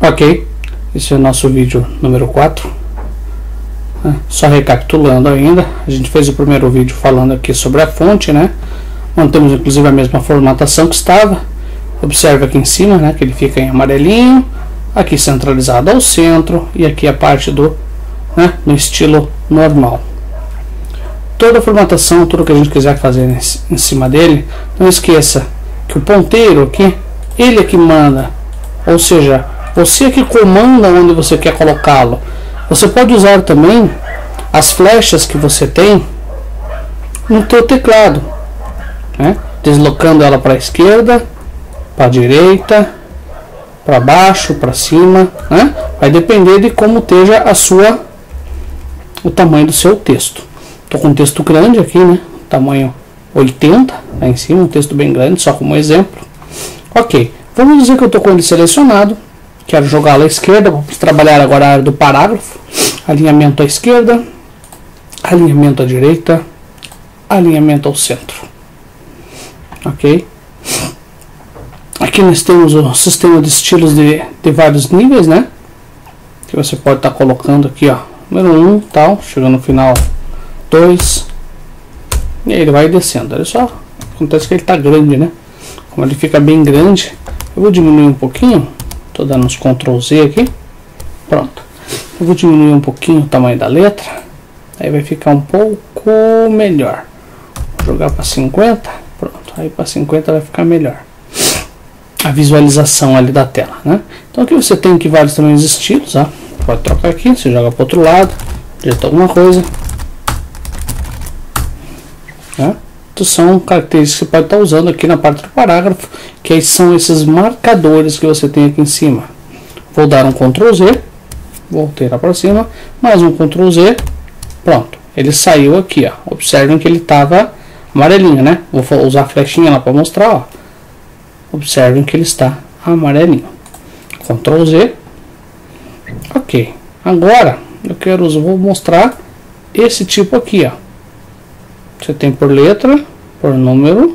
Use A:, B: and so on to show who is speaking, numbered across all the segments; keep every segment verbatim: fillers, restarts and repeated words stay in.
A: Ok, esse é o nosso vídeo número quatro. Só recapitulando ainda, a gente fez o primeiro vídeo falando aqui sobre a fonte, né? Mantemos inclusive a mesma formatação que estava. Observe aqui em cima, né, que ele fica em amarelinho, aqui centralizado ao centro e aqui a parte do, né, no estilo normal. Toda a formatação, tudo que a gente quiser fazer em cima dele, não esqueça que o ponteiro aqui, ele é que manda, ou seja, você é que comanda onde você quer colocá-lo. Você pode usar também as flechas que você tem no teu teclado, né? Deslocando ela para a esquerda, para a direita, para baixo, para cima, né? Vai depender de como esteja a sua, o tamanho do seu texto. Estou com um texto grande aqui, né? Tamanho oitenta, lá em cima, um texto bem grande, só como exemplo. Ok, vamos dizer que eu estou com ele selecionado. Quero jogá-lo à esquerda, vamos trabalhar agora a área do parágrafo. Alinhamento à esquerda, alinhamento à direita, alinhamento ao centro. Ok? Aqui nós temos o sistema de estilos de, de vários níveis, né? Que você pode estar tá colocando aqui, ó. Número um, tal, chegando no final, dois. E aí ele vai descendo. Olha só, acontece que ele está grande, né? Como ele fica bem grande, eu vou diminuir um pouquinho. Estou dando uns control Z aqui. Pronto. Eu vou diminuir um pouquinho o tamanho da letra. Aí vai ficar um pouco melhor. Vou jogar para cinquenta. Pronto. Aí para cinquenta vai ficar melhor a visualização ali da tela, né? Então aqui você tem aqui vários tamanhos de estilos, ó. Pode trocar aqui. Você joga para outro lado. Digita alguma coisa. Né? São características que você pode estar usando aqui na parte do parágrafo, que aí são esses marcadores que você tem aqui em cima. Vou dar um control Z, voltei lá para cima, mais um control Z, pronto, ele saiu aqui, ó. Observem que ele estava amarelinho, né? Vou usar a flechinha lá para mostrar, ó. Observem que ele está amarelinho. control Z, ok. Agora eu quero, eu vou mostrar esse tipo aqui, ó. Você tem por letra, por número.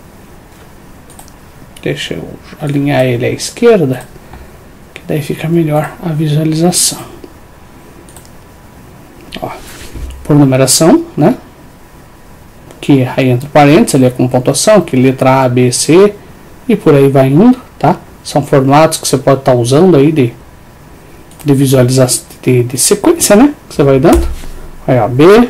A: Deixa eu alinhar ele à esquerda, que daí fica melhor a visualização. Ó, por numeração, né? Que aí entre parênteses, ali é com pontuação, que letra A, B, C e por aí vai indo, tá? São formatos que você pode estar tá usando aí de, de visualização, de, de sequência, né? Que você vai dando. Aí, ó, B,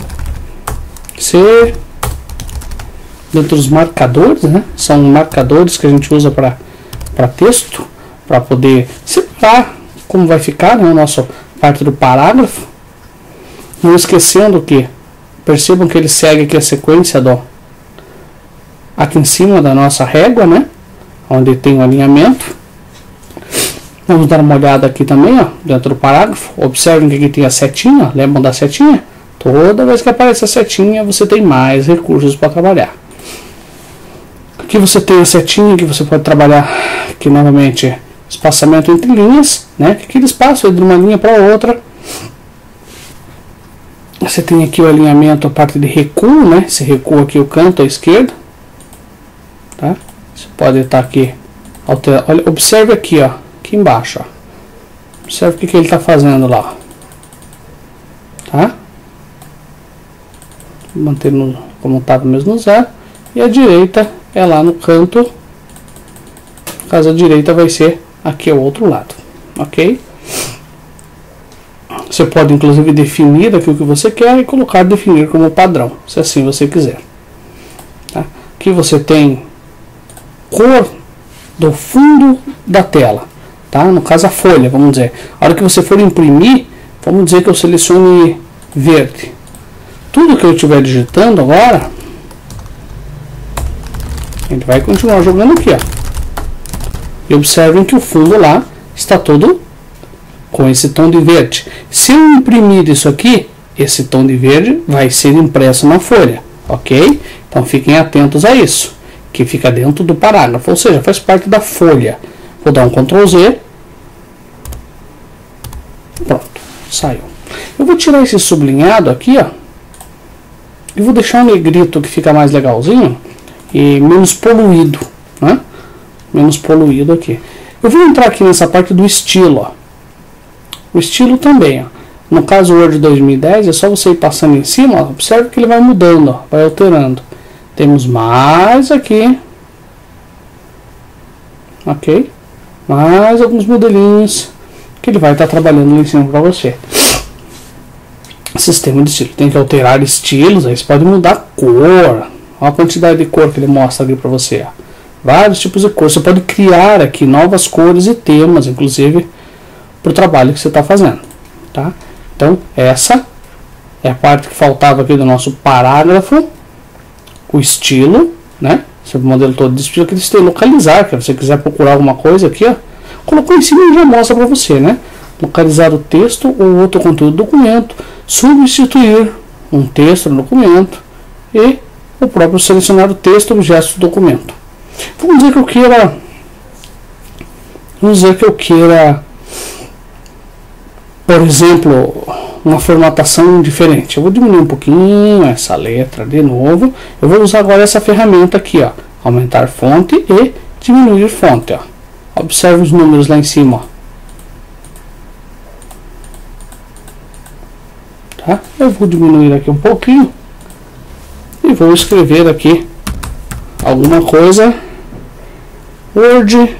A: C, dentro dos marcadores, né? São marcadores que a gente usa para para texto, para poder separar como vai ficar, né, a nossa parte do parágrafo. Não esquecendo que, percebam que ele segue aqui a sequência do aqui em cima da nossa régua, né? Onde tem o alinhamento. Vamos dar uma olhada aqui também, ó, dentro do parágrafo. Observem que aqui tem a setinha, lembram da setinha? Toda vez que aparece a setinha, você tem mais recursos para trabalhar. Aqui você tem a setinha que você pode trabalhar, aqui novamente, espaçamento entre linhas, né? Aquele espaço de uma linha para outra. Você tem aqui o alinhamento, a parte de recuo, né? Esse recuo aqui, o canto à esquerda. Tá? Você pode estar aqui, alterar. Olha, observe aqui, ó, aqui embaixo, ó. Observe o que, que ele está fazendo lá. Tá? Mantendo como estava mesmo no zero, e a direita é lá no canto, no caso a direita vai ser aqui ao outro lado, ok? Você pode inclusive definir aqui o que você quer e colocar definir como padrão, se assim você quiser, tá? Aqui você tem cor do fundo da tela, tá? No caso a folha, vamos dizer, a hora que você for imprimir, vamos dizer que eu selecione verde. Tudo que eu estiver digitando agora, ele vai continuar jogando aqui, ó. E observem que o fundo lá está todo com esse tom de verde. Se eu imprimir isso aqui, esse tom de verde vai ser impresso na folha, ok? Então fiquem atentos a isso, que fica dentro do parágrafo, ou seja, faz parte da folha. Vou dar um control Z. Pronto, saiu. Eu vou tirar esse sublinhado aqui, ó. E vou deixar um negrito que fica mais legalzinho e menos poluído, né? Menos poluído aqui. Eu vou entrar aqui nessa parte do estilo, ó. O estilo também, ó. No caso Word dois mil e dez, é só você ir passando em cima, ó. Observe que ele vai mudando, ó, vai alterando. Temos mais aqui, ok? Mais alguns modelinhos que ele vai estar trabalhando lá em cima para você. Sistema de estilo, tem que alterar estilos, aí você pode mudar a cor. Olha a quantidade de cor que ele mostra ali para você, ó. Vários tipos de cor. Você pode criar aqui novas cores e temas, inclusive, para o trabalho que você está fazendo, tá? Então, essa é a parte que faltava aqui do nosso parágrafo, o estilo, né? Esse modelo todo de estilo que você tem localizar, que se você quiser procurar alguma coisa aqui, ó, colocou em cima e já mostra para você, né? Localizar o texto ou outro conteúdo do documento, substituir um texto no documento e o próprio selecionar o texto objeto do documento. Vamos dizer que eu queira, vamos dizer que eu queira, por exemplo, uma formatação diferente. Eu vou diminuir um pouquinho essa letra de novo. Eu vou usar agora essa ferramenta aqui, ó, aumentar fonte e diminuir fonte, ó. Observe os números lá em cima, ó. Tá? Eu vou diminuir aqui um pouquinho e vou escrever aqui alguma coisa. Word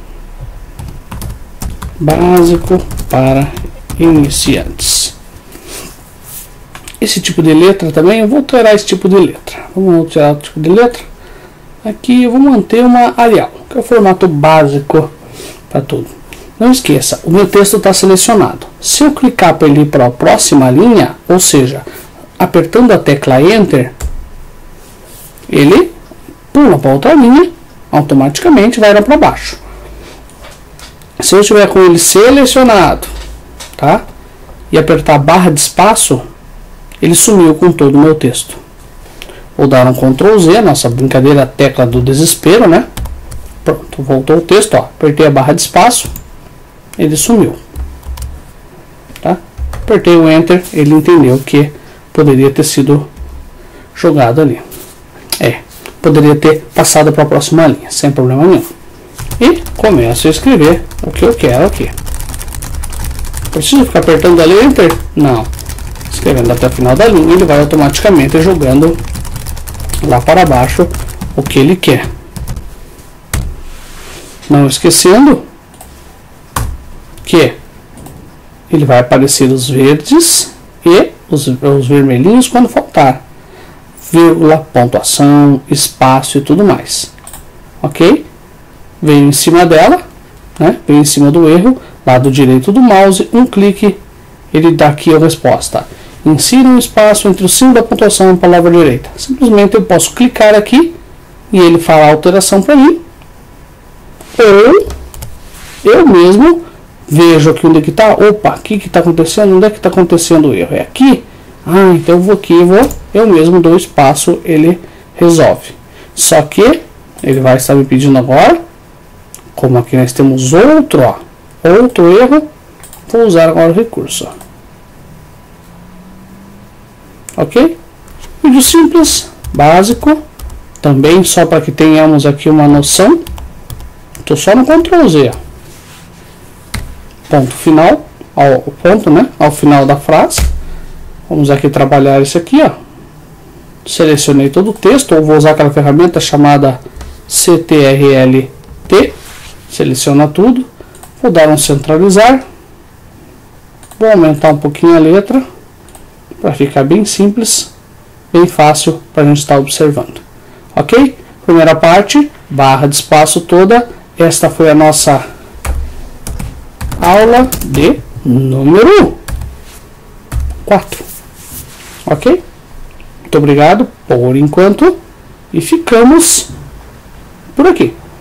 A: básico para iniciantes. Esse tipo de letra também, eu vou alterar esse tipo de letra. Vamos alterar o tipo de letra. Aqui eu vou manter uma Arial, que é o formato básico para tudo. Não esqueça, o meu texto está selecionado. Se eu clicar para ele ir para a próxima linha, ou seja, apertando a tecla Enter, ele pula para outra linha, automaticamente vai lá para baixo. Se eu estiver com ele selecionado, tá? E apertar a barra de espaço, ele sumiu com todo o meu texto. Vou dar um control Z, nossa brincadeira tecla do desespero, né? Pronto, voltou o texto, ó. Apertei a barra de espaço, ele sumiu. Tá? Apertei o Enter, ele entendeu que poderia ter sido jogado ali. É, poderia ter passado para a próxima linha, sem problema nenhum. E começo a escrever o que eu quero aqui. Preciso ficar apertando ali Enter? Não. Escrevendo até o final da linha, ele vai automaticamente jogando lá para baixo o que ele quer. Não esquecendo que ele vai aparecer os verdes e os, os vermelhinhos quando faltar. Vírgula, pontuação, espaço e tudo mais. Ok? Veio em cima dela, né? Veio em cima do erro, lado direito do mouse, um clique, ele dá aqui a resposta. Insira um espaço entre o símbolo da pontuação e a palavra direita. Simplesmente eu posso clicar aqui e ele fará a alteração para mim. Ou eu mesmo vejo aqui onde é que está. Opa, aqui que está acontecendo? Onde é que está acontecendo o erro? É aqui? Ah, então eu vou aqui, eu, vou, eu mesmo dou espaço, ele resolve. Só que ele vai estar me pedindo agora, como aqui nós temos outro, ó, outro erro, vou usar agora o recurso. Ok? Vídeo simples, básico, também só para que tenhamos aqui uma noção. Estou só no control Z. Ponto final, ao ponto, né? Ao final da frase. Vamos aqui trabalhar isso aqui, ó. Selecionei todo o texto, ou vou usar aquela ferramenta chamada C T R L T. Seleciona tudo. Vou dar um centralizar. Vou aumentar um pouquinho a letra para ficar bem simples, bem fácil para a gente estar observando. Ok? Primeira parte, barra de espaço toda. Esta foi a nossa aula de número quatro. Ok? Muito obrigado por enquanto e ficamos por aqui.